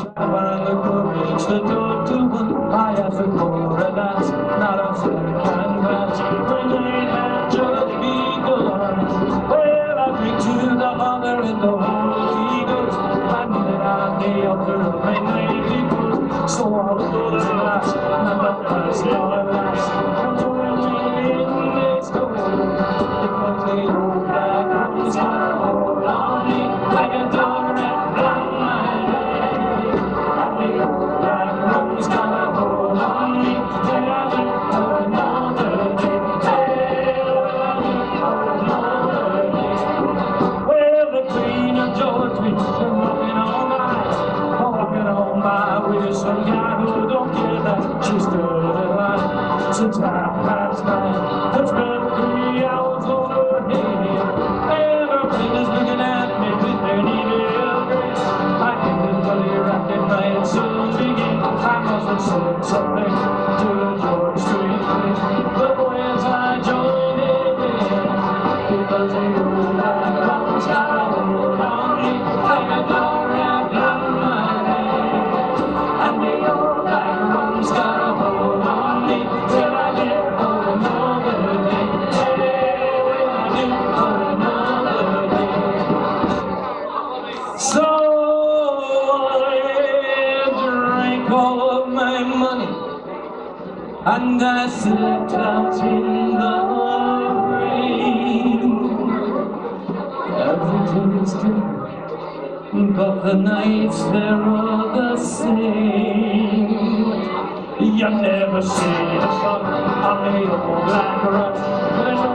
find the courage to talk to one. I asked for a dance, not a second glance. When they had just begun, well, I drink to the Father and the Holy Ghost. I knew that on the altar of my mighty good. So I will go to the last, not the first nor last. I'm going in this door. It was the old black rose got a hold on me like a dog wrapped around my neck. And the old black rose got a hold on me. Then I went for another day. Hey, well, I went for another day. Well, the Queen of George been walking on my with some guy who don't care that she stood in line since 9:30. It's been 3 hours on her head, and her friend is looking at me with their evil grace. I think this bloody racket might soon begin. I must have said something to George Street, but boy, as I joined in, because the old black rose got a hold on me like a dog wrapped around my neck. And the old black rose got a hold on me till I did for another day. Hey, when I did for another day. So I drank all of my money and I slept out in the rain. Everything's good, but the nights they're all the same. You never see the sun on the old black rose.